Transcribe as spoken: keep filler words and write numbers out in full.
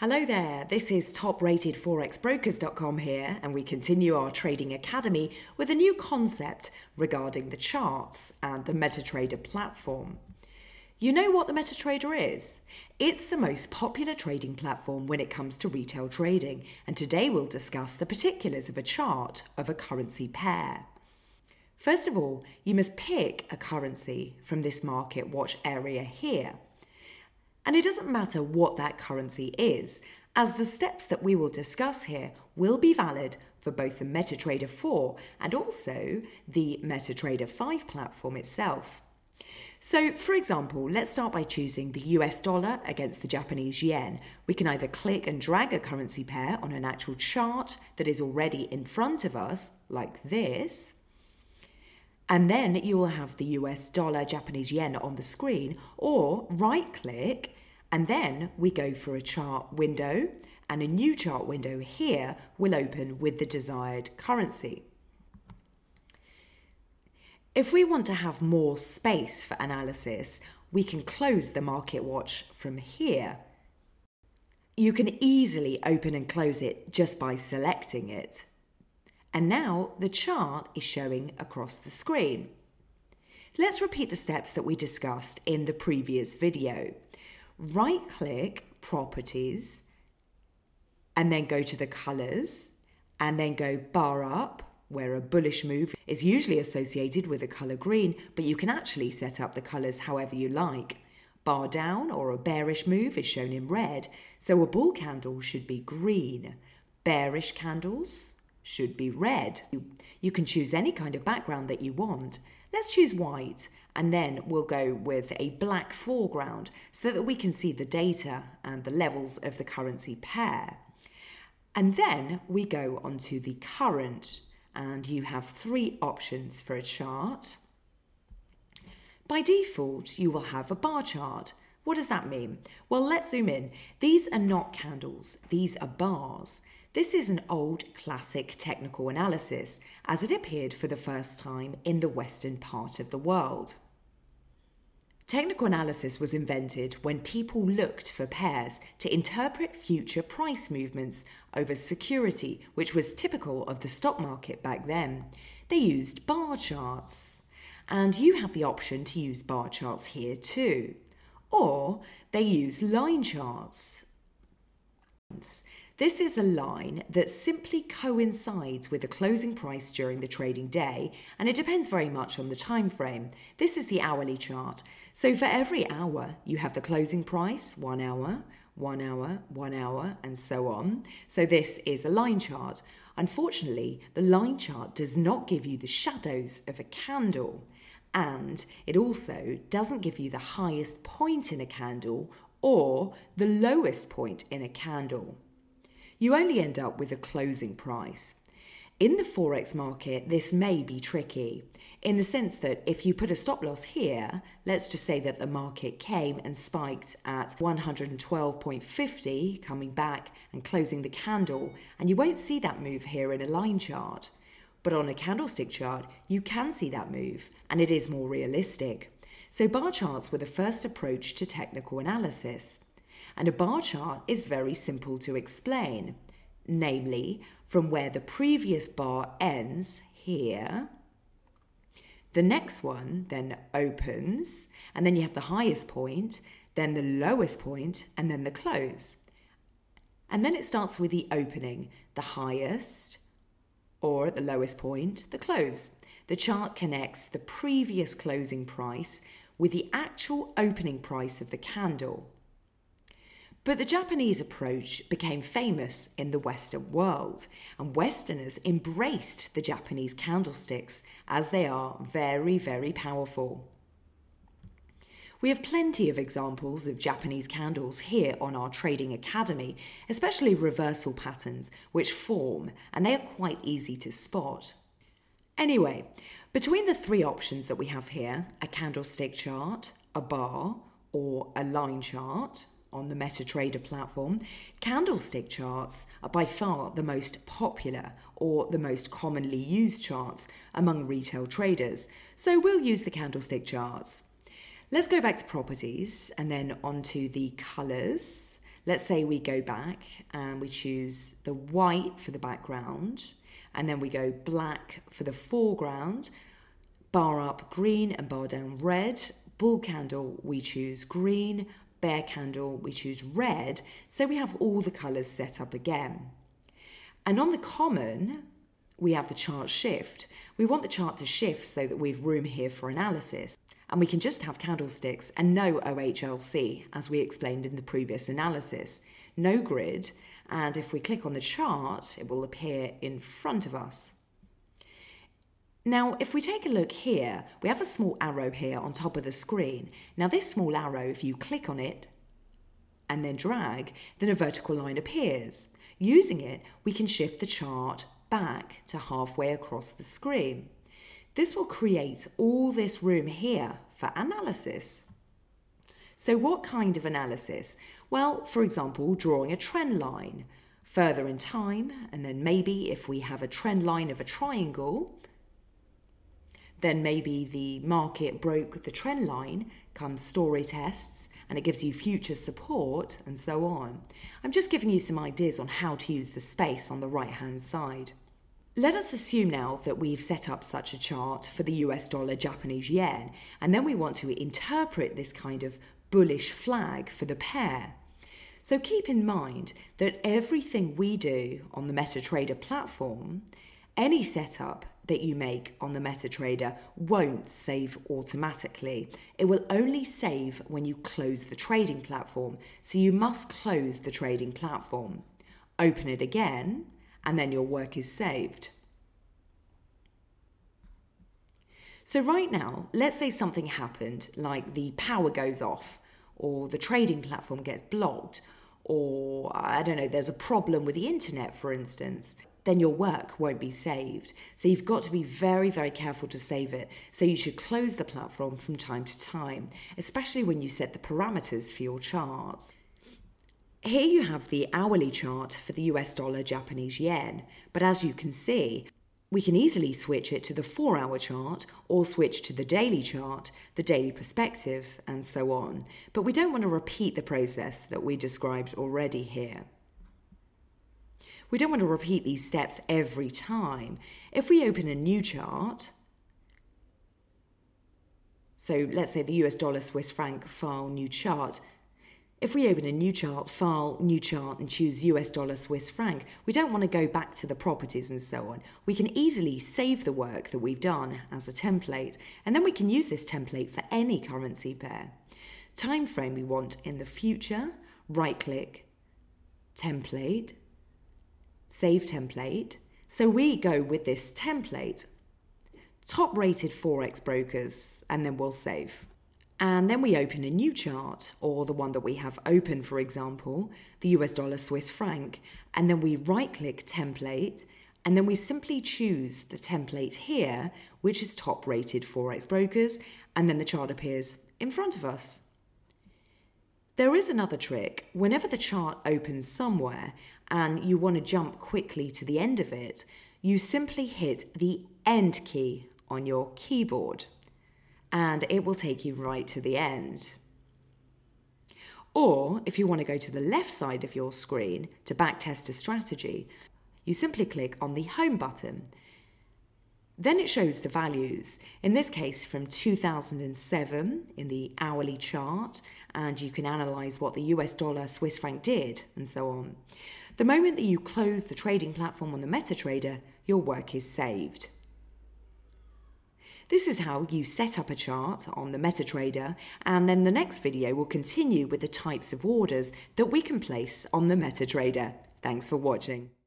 Hello there, this is top rated forex brokers dot com here, and we continue our trading academy with a new concept regarding the charts and the Metatrader platform. You know what the Metatrader is? It's the most popular trading platform when it comes to retail trading, and today we'll discuss the particulars of a chart of a currency pair. First of all, you must pick a currency from this market watch area here. And it doesn't matter what that currency is, as the steps that we will discuss here will be valid for both the Metatrader four and also the Metatrader five platform itself. So, for example, let's start by choosing the U S dollar against the Japanese yen. We can either click and drag a currency pair on an actual chart that is already in front of us, like this, and then you will have the U S dollar Japanese yen on the screen, or right click and then we go for a chart window, and a new chart window here will open with the desired currency. If we want to have more space for analysis, we can close the market watch from here. You can easily open and close it just by selecting it. And now the chart is showing across the screen. Let's repeat the steps that we discussed in the previous video. Right-click Properties, and then go to the colours, and then go bar up, where a bullish move is usually associated with a colour green, but you can actually set up the colours however you like. Bar down, or a bearish move, is shown in red, so a bull candle should be green. Bearish candles should be red. You can choose any kind of background that you want. Let's choose white, and then we'll go with a black foreground so that we can see the data and the levels of the currency pair. And then we go onto the current, and you have three options for a chart. By default, you will have a bar chart. What does that mean? Well, let's zoom in. These are not candles, these are bars. This is an old classic technical analysis, as it appeared for the first time in the western part of the world. Technical analysis was invented when people looked for pairs to interpret future price movements over security, which was typical of the stock market back then. They used bar charts, and you have the option to use bar charts here too. Or they use line charts. This is a line that simply coincides with the closing price during the trading day, and it depends very much on the time frame. This is the hourly chart. So for every hour, you have the closing price, one hour, one hour, one hour, and so on. So this is a line chart. Unfortunately, the line chart does not give you the shadows of a candle, and it also doesn't give you the highest point in a candle or the lowest point in a candle. You only end up with a closing price. In the Forex market, this may be tricky, in the sense that if you put a stop loss here, let's just say that the market came and spiked at one hundred twelve point five zero, coming back and closing the candle, and you won't see that move here in a line chart. But on a candlestick chart, you can see that move, and it is more realistic. So bar charts were the first approach to technical analysis. And a bar chart is very simple to explain, namely from where the previous bar ends here, the next one then opens, and then you have the highest point, then the lowest point, and then the close. And then it starts with the opening, the highest, or at the lowest point, the close. The chart connects the previous closing price with the actual opening price of the candle. But the Japanese approach became famous in the Western world, and Westerners embraced the Japanese candlesticks as they are very, very powerful. We have plenty of examples of Japanese candles here on our Trading Academy, especially reversal patterns which form, and they are quite easy to spot. Anyway, between the three options that we have here, a candlestick chart, a bar, or a line chart, on the Metatrader platform, candlestick charts are by far the most popular or the most commonly used charts among retail traders, so we'll use the candlestick charts. Let's go back to properties and then onto the colours. Let's say we go back and we choose the white for the background, and then we go black for the foreground, bar up green and bar down red, bull candle we choose green, bear candle we choose red, so we have all the colours set up again. And on the common, we have the chart shift. We want the chart to shift so that we've room here for analysis. And we can just have candlesticks and no O H L C, as we explained in the previous analysis. No grid, and if we click on the chart, it will appear in front of us. Now, if we take a look here, we have a small arrow here on top of the screen. Now, this small arrow, if you click on it and then drag, then a vertical line appears. Using it, we can shift the chart back to halfway across the screen. This will create all this room here for analysis. So what kind of analysis? Well, for example, drawing a trend line further in time, and then maybe if we have a trend line of a triangle, then maybe the market broke the trend line, comes story tests, and it gives you future support, and so on. I'm just giving you some ideas on how to use the space on the right-hand side. Let us assume now that we've set up such a chart for the U S dollar Japanese yen, and then we want to interpret this kind of bullish flag for the pair. So keep in mind that everything we do on the Metatrader platform, any setup that you make on the Metatrader won't save automatically. It will only save when you close the trading platform. So you must close the trading platform, open it again, and then your work is saved. So right now, let's say something happened, like the power goes off, or the trading platform gets blocked, or I don't know, there's a problem with the internet, for instance. Then your work won't be saved. So you've got to be very, very careful to save it. So you should close the platform from time to time, especially when you set the parameters for your charts. Here you have the hourly chart for the U S dollar Japanese yen, but as you can see, we can easily switch it to the four hour chart or switch to the daily chart, the daily perspective, and so on. But we don't want to repeat the process that we described already here. We don't want to repeat these steps every time. If we open a new chart, so let's say the U S dollar Swiss franc file new chart, if we open a new chart, file, new chart, and choose U S dollar Swiss franc, we don't want to go back to the properties and so on. We can easily save the work that we've done as a template, and then we can use this template for any currency pair. Time frame we want in the future, right click, template, save template. So we go with this template, top rated Forex brokers, and then we'll save. And then we open a new chart, or the one that we have open, for example, the U S dollar Swiss franc, and then we right-click template, and then we simply choose the template here, which is top-rated Forex brokers, and then the chart appears in front of us. There is another trick. Whenever the chart opens somewhere and you want to jump quickly to the end of it, you simply hit the End key on your keyboard, and it will take you right to the end. Or if you want to go to the left side of your screen to backtest a strategy, you simply click on the Home button. Then it shows the values, in this case from two thousand seven in the hourly chart, and you can analyse what the U S dollar Swiss franc did, and so on. The moment that you close the trading platform on the Metatrader, your work is saved. This is how you set up a chart on the Metatrader, and then the next video will continue with the types of orders that we can place on the Metatrader. Thanks for watching.